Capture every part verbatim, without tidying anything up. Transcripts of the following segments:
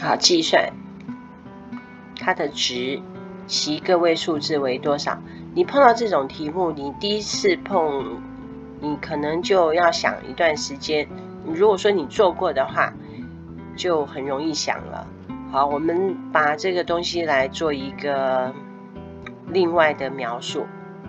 好，计算它的值，其个位数字为多少？你碰到这种题目，你第一次碰，你可能就要想一段时间。如果说你做过的话，就很容易想了。好，我们把这个东西来做一个另外的描述。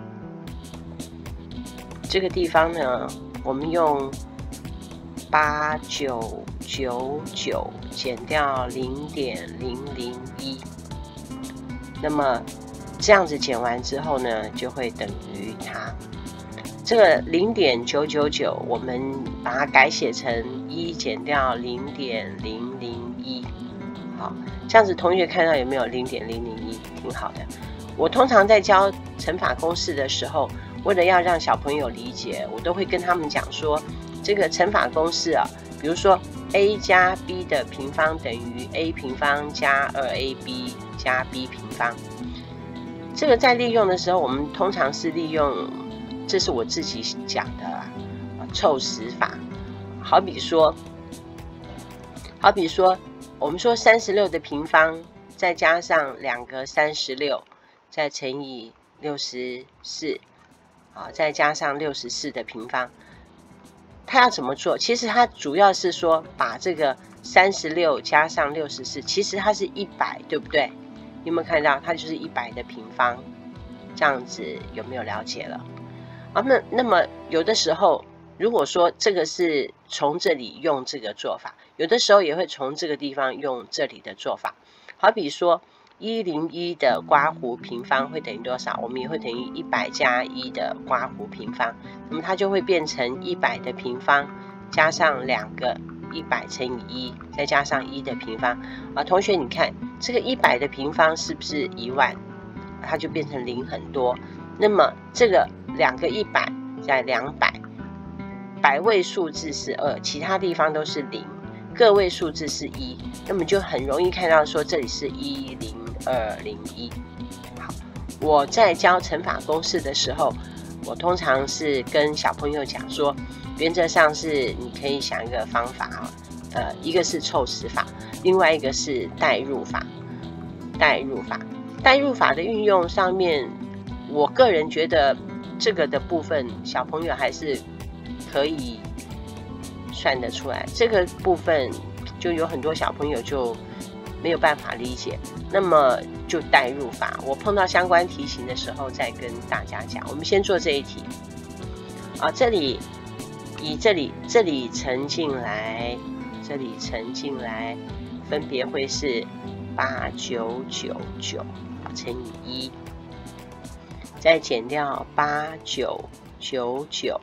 这个地方呢，我们用八九九九减掉零点零零一，那么这样子减完之后呢，就会等于它。这个零点九九九，我们把它改写成一减掉零点零零一。好，这样子同学看到有没有零点零零一？挺好的。我通常在教乘法公式的时候，为了要让小朋友理解，我都会跟他们讲说，这个乘法公式啊，比如说 a 加 b 的平方等于 a 平方加 二 a b 加 b 平方。这个在利用的时候，我们通常是利用，这是我自己讲的啊，凑实法。好比说，好比说，我们说三十六的平方，再加上两个三十六，再乘以六十四，啊，再加上六十四的平方。它要怎么做？其实它主要是说，把这个三十六加上六十四，其实它是一百，对不对？你有没有看到？它就是一百的平方，这样子有没有了解了？啊，那那么有的时候，如果说这个是从这里用这个做法，有的时候也会从这个地方用这里的做法。好比说，一百零一的刮弧平方会等于多少？我们也会等于一百加一的刮弧平方，那么它就会变成一百的平方加上两个一百乘以一，再加上一的平方。啊，同学你看这个一百的平方是不是一万？它就变成零很多。那么这个两个一百加两百，百位数字是二，其他地方都是零，个位数字是一，那么就很容易看到说这里是一零二零一。好，我在教乘法公式的时候，我通常是跟小朋友讲说，原则上是你可以想一个方法啊，呃，一个是凑实法，另外一个是代入法。代入法，代入法的运用上面，我个人觉得这个的部分小朋友还是可以算得出来，这个部分就有很多小朋友就没有办法理解，那么就代入法，我碰到相关题型的时候再跟大家讲。我们先做这一题啊，这里以这里这里乘进来，这里乘进来，分别会是八九九九乘以一，再减掉八九九九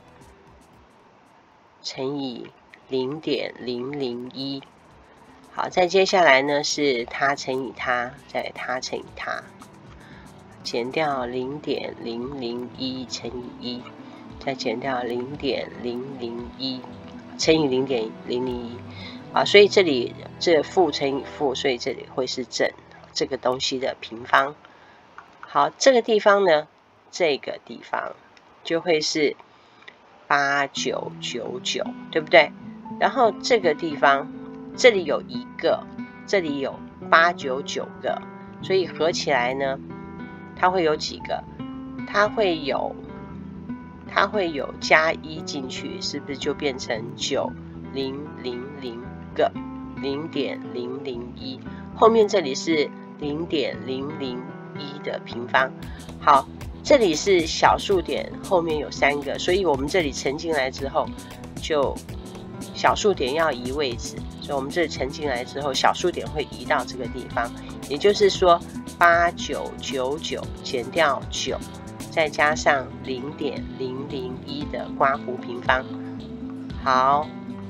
乘以零点零零一。好，再接下来呢是它乘以它，再它乘以它，减掉零点零零一乘以一，再减掉零点零零一乘以零点零零一。啊，所以这里这负乘以负，所以这里会是正，这个东西的平方。好，这个地方呢，这个地方就会是八九九九，对不对？然后这个地方，这里有一个，这里有八九九个，所以合起来呢，它会有几个？它会有，它会有加一进去，是不是就变成九零零零个零点零零一？后面这里是零点零零一的平方。好，这里是小数点，后面有三个，所以我们这里乘进来之后，就小数点要移位置，所以我们这里乘进来之后，小数点会移到这个地方，也就是说八九九九减掉九，再加上零点零零一的刮弧平方。好，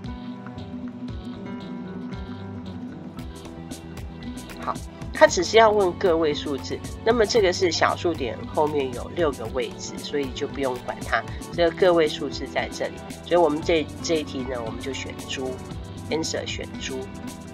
好，它只是要问个位数字，那么这个是小数点后面有六个位置，所以就不用管它，这个个位数字在这里，所以我们这这一题呢，我们就选猪 ，answer 选猪。